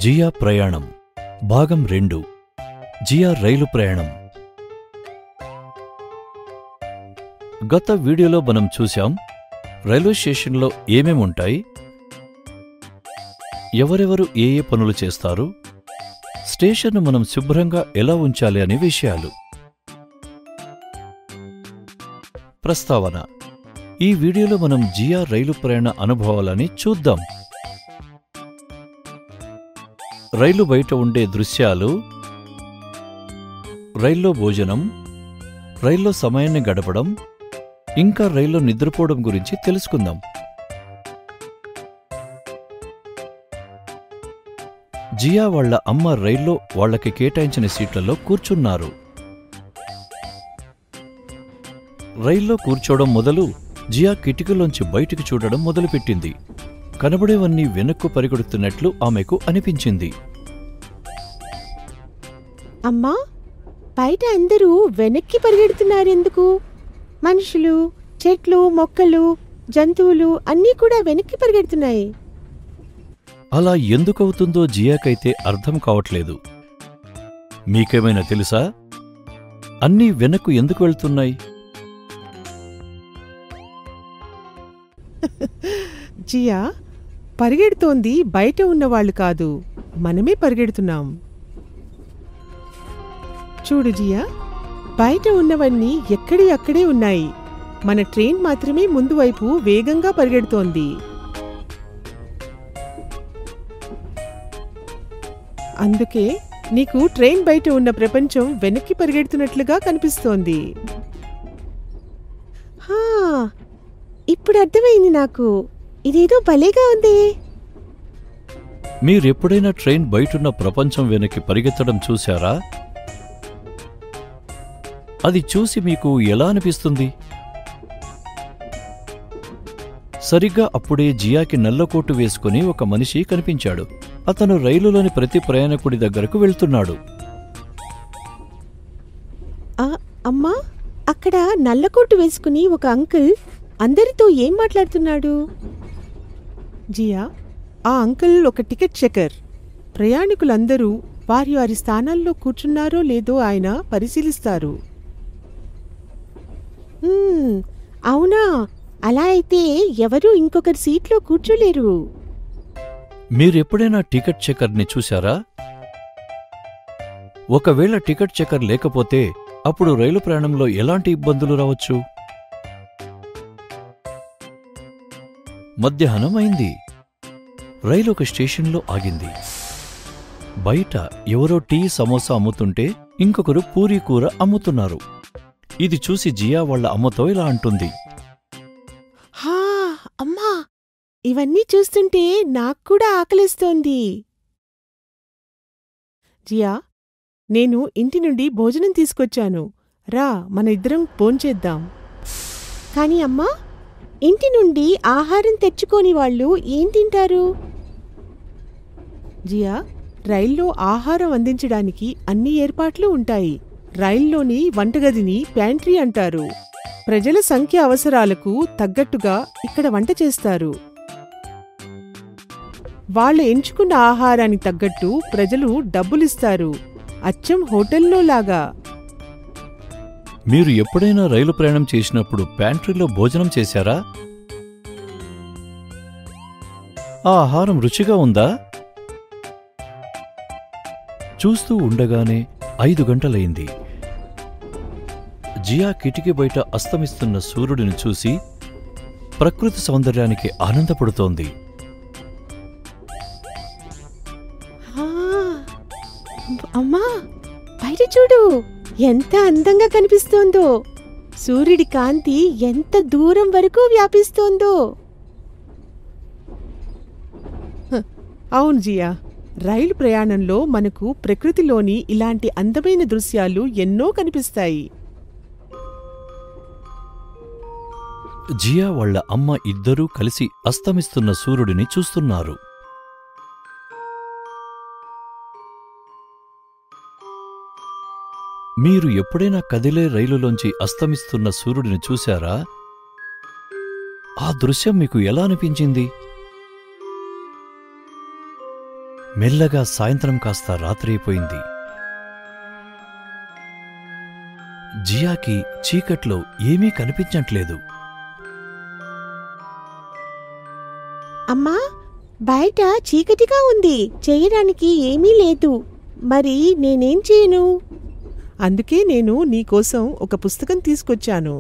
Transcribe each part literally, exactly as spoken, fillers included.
జియా ప్రయాణం భాగం రెండు. జియా రైలు ప్రయాణం. గత వీడియోలో మనం చూశాం రైల్వే స్టేషన్లో ఏమేముంటాయి, ఎవరెవరు ఏ ఏ పనులు చేస్తారు, స్టేషన్ను మనం శుభ్రంగా ఎలా ఉంచాలి అనే విషయాలు. ప్రస్తావన: ఈ వీడియోలో మనం జియా రైలు ప్రయాణ అనుభవాలని చూద్దాం. రైలు బయట ఉండే దృశ్యాలు, రైల్లో భోజనం, రైల్లో సమయాన్ని గడపడం, ఇంకా రైల్లో నిద్రపోవడం గురించి తెలుసుకుందాం. జియా వాళ్ల అమ్మ రైల్లో వాళ్లకి కేటాయించిన సీట్లలో కూర్చున్నారు. రైల్లో కూర్చోవడం మొదలు జియా కిటికీలోంచి బయటికి చూడడం మొదలుపెట్టింది. కనబడేవన్నీ వెనక్కు పరిగెడుతున్నట్లు ఆమెకు అనిపించింది. అమ్మా, బయట అందరూ వెనక్కి పరిగెడుతున్నారెందుకు? మనుషులు, చెట్లు, మొక్కలు, జంతువులు అన్నీ కూడా వెనక్కి పరిగెడుతున్నాయి. అలా ఎందుకవుతుందో జియాకైతే అర్థం కావట్లేదు. మీకేమైనా తెలుసా? అన్నీ వెనక్కు ఎందుకు వెళ్తున్నాయి? జియా, పరిగెడుతోంది బయట ఉన్నవాళ్లు కాదు, మనమే పరిగెడుతున్నాం. చూడు జియా, బయట ఉన్నవన్నీ ఎక్కడి అక్కడే ఉన్నాయి. మన ట్రైన్ మాత్రమే ముందు వైపు వేగంగా పరిగెడుతోంది. అందుకే నీకు ట్రైన్ బయట ఉన్న ప్రపంచం వెనక్కి పరిగెడుతున్నట్లుగా కనిపిస్తోంది. హా, ఇప్పుడు అర్థమైంది నాకు. ఇదేదో భలేగా ఉంది. మీరెప్పుడైనా ట్రైన్ బయటున్న ప్రపంచం వెనక్కి పరిగెత్తడం చూశారా? అది చూసి మీకు ఎలా అనిపిస్తుంది? సరిగ్గా అప్పుడే జియాకి నల్లకోటు వేసుకుని ఒక మనిషి కనిపించాడు. అతను రైలులోని ప్రతి ప్రయాణికుడి దగ్గరకు వెళ్తున్నాడు. అమ్మా, అక్కడ నల్లకోటు వేసుకుని ఒక అంకుల్ అందరితో ఏం మాట్లాడుతున్నాడు? జియా, ఆ అంకుల్ ఒక టికెట్ చెకర్. ప్రయాణికులందరూ వారి వారి స్థానాల్లో కూర్చున్నారో లేదో ఆయన పరిశీలిస్తారు. అవునా? అలా అయితే ఎవరూ ఇంకొకరి సీట్లో కూర్చోలేరు. మీరెప్పుడైనా టికెట్ చెకర్ని చూశారా? ఒకవేళ టికెట్ చెకర్ లేకపోతే అప్పుడు రైలు ప్రయాణంలో ఎలాంటి ఇబ్బందులు రావచ్చు? మధ్యాహ్నం అయింది. రైలు ఒక స్టేషన్లో ఆగింది. బయట ఎవరో టీ, సమోసా అమ్ముతుంటే ఇంకొకరు పూరీ కూర అమ్ముతున్నారు. ఇది చూసి జియా వాళ్ల అమ్మతో ఇలా అంటుంది. హా అమ్మా, ఇవన్నీ చూస్తుంటే నాక్కూడా ఆకలిస్తోంది. జియా, నేను ఇంటి నుండి భోజనం తీసుకొచ్చాను. రా, మన ఇద్దరం భోంచేద్దాం. కాని అమ్మా, ఇంటి నుండి ఆహారం తెచ్చుకోని వాళ్ళు ఏం తింటారు? జియా, రైల్లో ఆహారం అందించడానికి అన్ని ఏర్పాట్లు ఉంటాయి. రైల్లోని వంటగదిని ప్యాంట్రీ అంటారు. ప్రజల సంఖ్య అవసరాలకు తగ్గట్టుగా ఇక్కడ వంట చేస్తారు. వాళ్ళు ఎంచుకున్న ఆహారానికి తగ్గట్టు ప్రజలు డబ్బులిస్తారు, అచ్చం హోటల్లో లాగా. మీరు ఎప్పుడైనా రైలు ప్రయాణం చేసినప్పుడు ప్యాంట్రీలో భోజనం చేశారా? ఆ ఆహారం రుచిగా ఉందా? చూస్తూ ఉండగానే ఐదు గంటలైంది. జియా కిటికీ బయట అస్తమిస్తున్న సూర్యుడిని చూసి ప్రకృతి సౌందర్యానికి ఆనందపడుతోంది. అమ్మా, బయట చూడు, ఎంత అందంగా కనిపిస్తోందో. సూర్యుడి కాంతి ఎంత దూరం వరకు వ్యాపిస్తోందో. అవును జియా, రైలు ప్రయాణంలో మనకు ప్రకృతిలోని ఇలాంటి అందమైన దృశ్యాలు ఎన్నో కనిపిస్తాయి. జియా వాళ్ల అమ్మ ఇద్దరూ కలిసి అస్తమిస్తున్న సూర్యుడిని చూస్తున్నారు. మీరు ఎప్పుడైనా కదిలే రైలులోంచి అస్తమిస్తున్న సూర్యుడిని చూశారా? ఆ దృశ్యం మీకు ఎలా అనిపించింది? మెల్లగా సాయంత్రం కాస్త రాత్రి అయిపోయింది. జియాకి చీకట్లో ఏమీ కనిపించట్లేదు. అమ్మా, బయట చీకటిగా ఉంది, చేయడానికి ఏమీ లేదు. మరి నేనేం చేయను? అందుకే నేను నీకోసం ఒక పుస్తకం తీసుకొచ్చాను.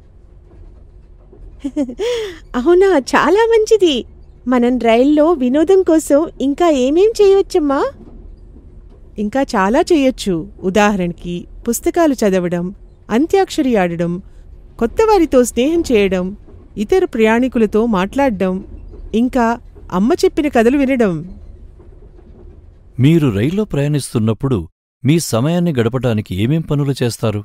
అవునా, చాలా మంచిది. మనం రైల్లో వినోదం కోసం ఇంకా ఏమేం చేయవచ్చమ్మా? ఇంకా చాలా చెయ్యొచ్చు. ఉదాహరణకి పుస్తకాలు చదవడం, అంత్యాక్షరి ఆడడం, కొత్తవారితో స్నేహం చేయడం, ఇతర ప్రయాణికులతో మాట్లాడడం, ఇంకా అమ్మ చెప్పిన కథలు వినడం. మీరు రైల్లో ప్రయాణిస్తున్నప్పుడు మీ సమయాన్ని గడపడానికి ఏమేం పనులు చేస్తారు?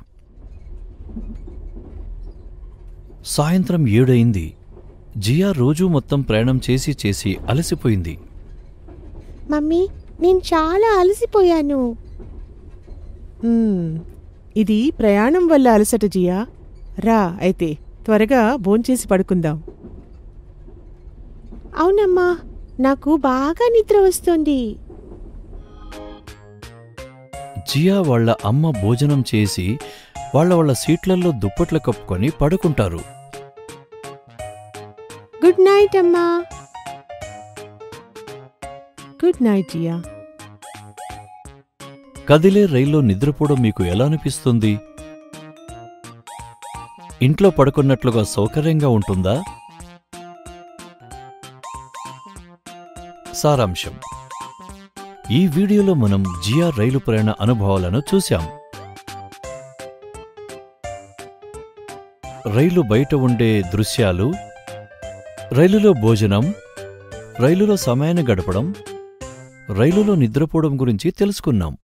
సాయంత్రం ఏడయింది. జియా రోజూ మొత్తం ప్రయాణం చేసి చేసి అలసిపోయింది. మమ్మీ, నేను చాలా అలసిపోయాను. హ్మ్, ఇది ప్రయాణం వల్ల అలసట జియా. రా అయితే త్వరగా భోంచేసి పడుకుందాం. అవునమ్మా, నాకు బాగా నిద్ర వస్తోంది. జియా వాళ్ళ అమ్మ భోజనం చేసి వాళ్ళ వాళ్ళ సీట్లల్లో దుప్పట్లు కప్పుకొని పడుకుంటారు. గుడ్ నైట్ అమ్మా. Good night Jiya. కదిలే రైల్లో నిద్రపోవడం మీకు ఎలా అనిపిస్తుంది? ఇంట్లో పడుకున్నట్లుగా సౌకర్యంగా ఉంటుందా? సారాంశం: ఈ వీడియోలో మనం జియా రైలు ప్రయాణ అనుభవాలను చూశాం. రైలు బయట ఉండే దృశ్యాలు, రైలులో భోజనం, రైలులో సమయాన్ని గడపడం, రైలులో నిద్రపోవడం గురించి తెలుసుకున్నాం.